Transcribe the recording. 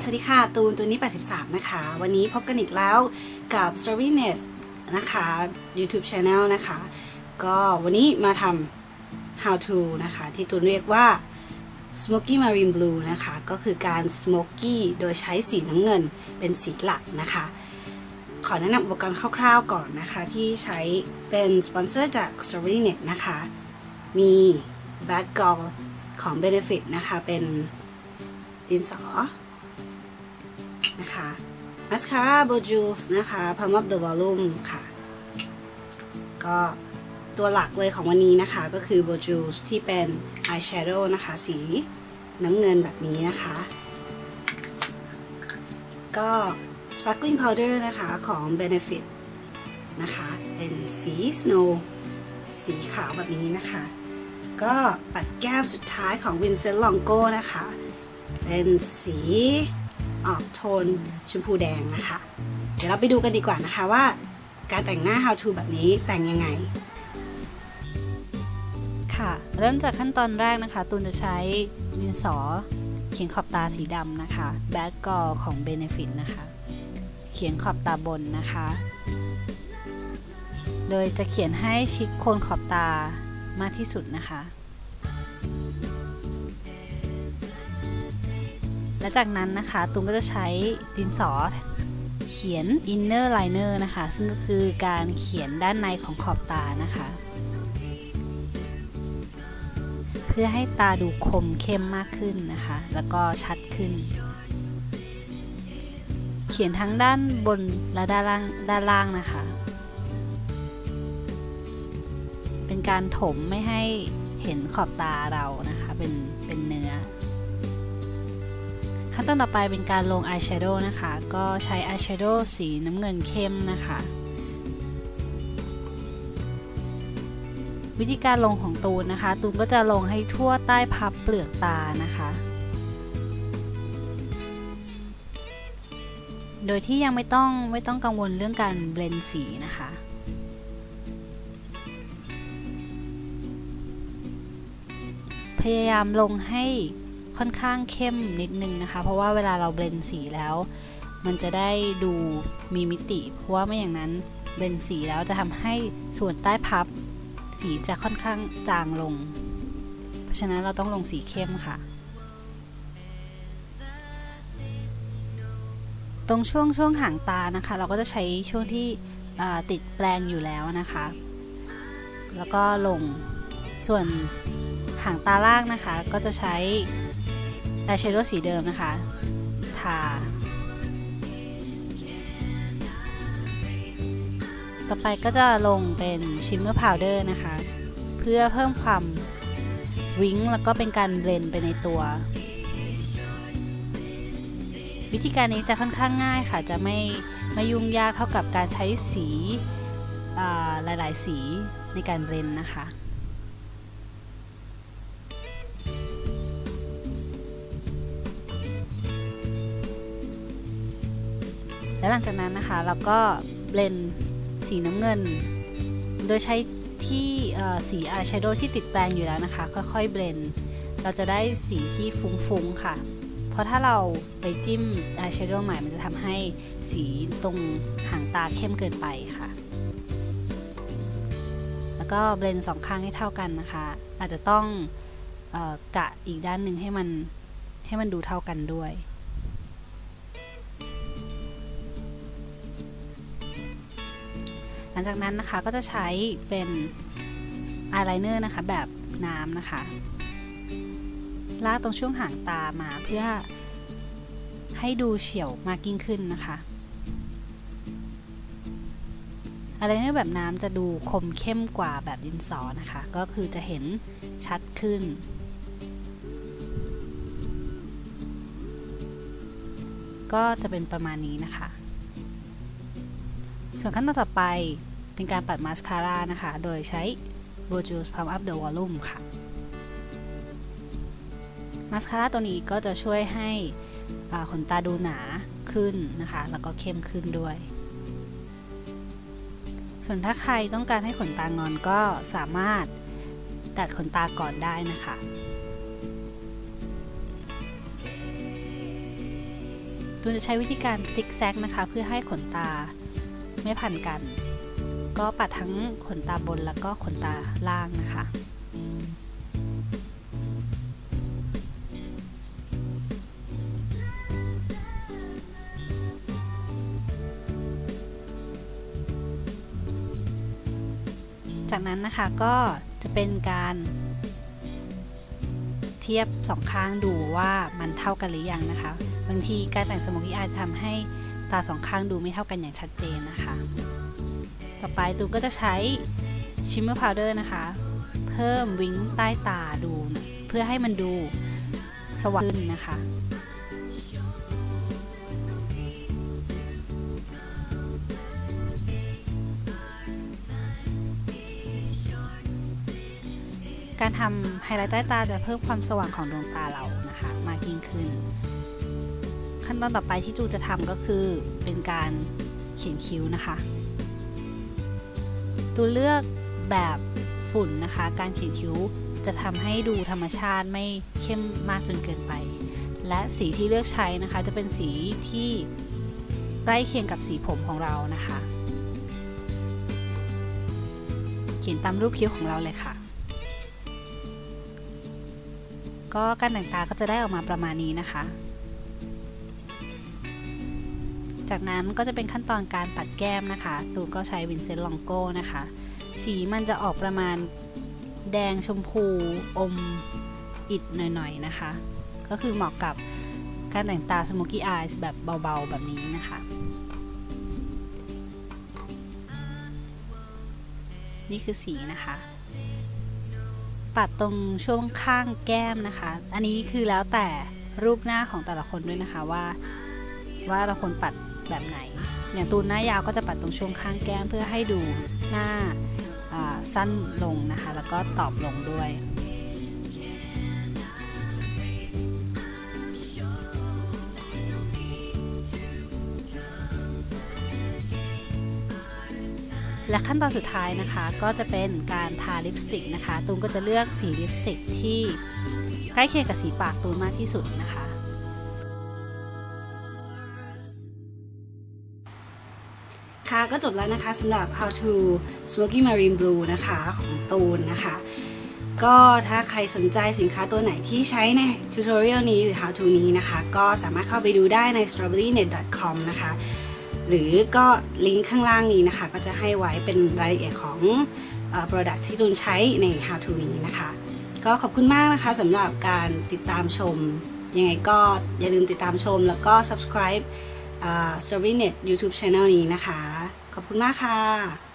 สวัสดีค่ะตูนตัวนี้83นะคะวันนี้พบกันอีกแล้วกับ Storynet นะคะ YouTube Channel นะคะก็วันนี้มาทำ How to นะคะที่ตูนเรียกว่า Smoky Marine Blue นะคะก็คือการ Smoky โดยใช้สีน้ำเงินเป็นสีหลักนะคะขอแนะนำอุปกรณ์คร่าวๆก่อนนะคะที่ใช้เป็นสปอนเซอร์จาก Storynet นะคะมี Bad Gall ของ Benefit นะคะเป็นดินสอนะคะมาสคาร่าโบจูสนะคะ Pump Up the Volume ค่ะก็ตัวหลักเลยของวันนี้นะคะก็คือโบจูสที่เป็นอายแชโดว์นะคะสีน้ำเงินแบบนี้นะคะก็ Sparkling Powder นะคะของ Benefit นะคะเป็นสี Snow สีขาวแบบนี้นะคะก็ปัดแก้มสุดท้ายของ Vincent Longo นะคะเป็นสีออกโทนชมพูแดงนะคะเดี๋ยวเราไปดูกันดีกว่านะคะว่าการแต่งหน้า How to แบบนี้แต่งยังไงค่ะเริ่มจากขั้นตอนแรกนะคะตูนจะใช้ดินสอเขียนขอบตาสีดำนะคะ Bad Gall ของ Benefit นะคะเขียนขอบตาบนนะคะโดยจะเขียนให้ชิดโคนขอบตามากที่สุดนะคะและจากนั้นนะคะตูนก็จะใช้ดินสอเขียน inner liner นะคะซึ่งก็คือการเขียนด้านในของขอบตานะคะเพื่อให้ตาดูคมเข้มมากขึ้นนะคะแล้วก็ชัดขึ้นเขียนทั้งด้านบนและด้านล่างนะคะเป็นการถมไม่ให้เห็นขอบตาเรานะคะเป็นเนื้อขั้นตอนต่อไปเป็นการลงอายแชโดว์นะคะก็ใช้อายแชโดว์สีน้ำเงินเข้มนะคะวิธีการลงของตูนนะคะตูนก็จะลงให้ทั่วใต้พับเปลือกตานะคะโดยที่ยังไม่ต้องกังวลเรื่องการเบลนด์สีนะคะพยายามลงให้ค่อนข้างเข้มนิดนึงนะคะเพราะว่าเวลาเราเบลนด์สีแล้วมันจะได้ดูมีมิติเพราะว่าไม่อย่างนั้นเบลนด์สีแล้วจะทำให้ส่วนใต้พับสีจะค่อนข้างจางลงเพราะฉะนั้นเราต้องลงสีเข้มค่ะตรงช่วงหางตานะคะเราก็จะใช้ช่วงที่ติดแปรงอยู่แล้วนะคะแล้วก็ลงส่วนหางตาล่างนะคะก็จะใช้อายแชโดว์สีเดิมนะคะทาต่อไปก็จะลงเป็นชิมเมอร์พาวเดอร์นะคะเพื่อเพิ่มความวิ้งแล้วก็เป็นการเบลนด์ไปในตัววิธีการนี้จะค่อนข้างง่ายค่ะจะไม่ยุ่งยากเท่ากับการใช้สีหลายๆสีในการเบลนด์นะคะและหลังจากนั้นนะคะเราก็เบลนด์สีน้ำเงินโดยใช้ที่สีอายแชโดว์ที่ติดแปรงอยู่แล้วนะคะค่อยๆเบลนด์เราจะได้สีที่ฟุ้งๆค่ะเพราะถ้าเราไปจิ้มอายแชโดว์ใหม่มันจะทำให้สีตรงหางตาเข้มเกินไปค่ะแล้วก็เบลนด์สองข้างให้เท่ากันนะคะอาจจะต้องกะอีกด้านหนึ่งให้มันดูเท่ากันด้วยหลังจากนั้นนะคะก็จะใช้เป็นอายไลเนอร์นะคะแบบน้ำนะคะลากตรงช่วงหางตามาเพื่อให้ดูเฉียวมากยิ่งขึ้นนะคะอายไลเนอร์แบบน้ำจะดูคมเข้มกว่าแบบดินสอนะคะก็คือจะเห็นชัดขึ้นก็จะเป็นประมาณนี้นะคะส่วนขั้นตอนต่อไปเป็นการปัดมาสคาร่านะคะโดยใช้ Boju's Pump Up the Volume ค่ะมาสคาร่าตัวนี้ก็จะช่วยให้ขนตาดูหนาขึ้นนะคะแล้วก็เข้มขึ้นด้วยส่วนถ้าใครต้องการให้ขนตางอนก็สามารถดัดขนตาก่อนได้นะคะตูนจะใช้วิธีการซิกแซกนะคะเพื่อให้ขนตาไม่พันกันก็ปัดทั้งขนตาบนแล้วก็ขนตาล่างนะคะจากนั้นนะคะก็จะเป็นการเทียบสองข้างดูว่ามันเท่ากันหรือยังนะคะบางทีการแต่งสโมกี้อายจะทำให้ตาสองข้างดูไม่เท่ากันอย่างชัดเจนนะคะต่อไปตูนก็จะใช้ชิมเมอร์พาวเดอร์นะคะเพิ่มวิ้งใต้ตาดูเพื่อให้มันดูสว่างขึ้นนะคะการทำไฮไลท์ใต้ตาจะเพิ่มความสว่างของดวงตาเรานะคะมากยิ่งขึ้นขั้นตอนต่อไปที่ตูจะทำก็คือเป็นการเขียนคิ้วนะคะตูเลือกแบบฝุ่นนะคะการเขียนคิ้วจะทำให้ดูธรรมชาติไม่เข้มมากจนเกินไปและสีที่เลือกใช้นะคะจะเป็นสีที่ใกล้เคียงกับสีผมของเรานะคะเขียนตามรูปคิ้วของเราเลยค่ะก็การแต่งตาก็จะได้ออกมาประมาณนี้นะคะจากนั้นก็จะเป็นขั้นตอนการปัดแก้มนะคะตูนก็ใช้วินเซนต์ลองโก้นะคะสีมันจะออกประมาณแดงชมพูอมอิฐหน่อยๆนะคะก็คือเหมาะกับการแต่งตาสโมกี้อายแบบเบาๆแบบนี้นะคะนี่คือสีนะคะปัดตรงช่วงข้างแก้มนะคะอันนี้คือแล้วแต่รูปหน้าของแต่ละคนด้วยนะคะว่าเราควรปัดแบบไหนอย่างตูนหน้ายาวก็จะปัดตรงช่วงข้างแก้มเพื่อให้ดูหน้าสั้นลงนะคะแล้วก็ตอบลงด้วยและขั้นตอนสุดท้ายนะคะก็จะเป็นการทาลิปสติกนะคะตูนก็จะเลือกสีลิปสติกที่ใกล้เคียงกับสีปากตูนมากที่สุดนะคะค่ะก็จบแล้วนะคะสำหรับ How to Smoky Marine Blue นะคะของตูนนะคะก็ถ้าใครสนใจสินค้าตัวไหนที่ใช้ใน tutorial นี้หรือ How to นี้นะคะก็สามารถเข้าไปดูได้ใน strawberrynet.com นะคะหรือก็ลิงก์ข้างล่างนี้นะคะก็จะให้ไว้เป็นรายละเอียดของ product ที่ตูนใช้ใน How to นี้นะคะก็ขอบคุณมากนะคะสำหรับการติดตามชมยังไงก็อย่าลืมติดตามชมแล้วก็ subscribe Strawberrynet YouTube Channel นี้นะคะขอบคุณมากค่ะ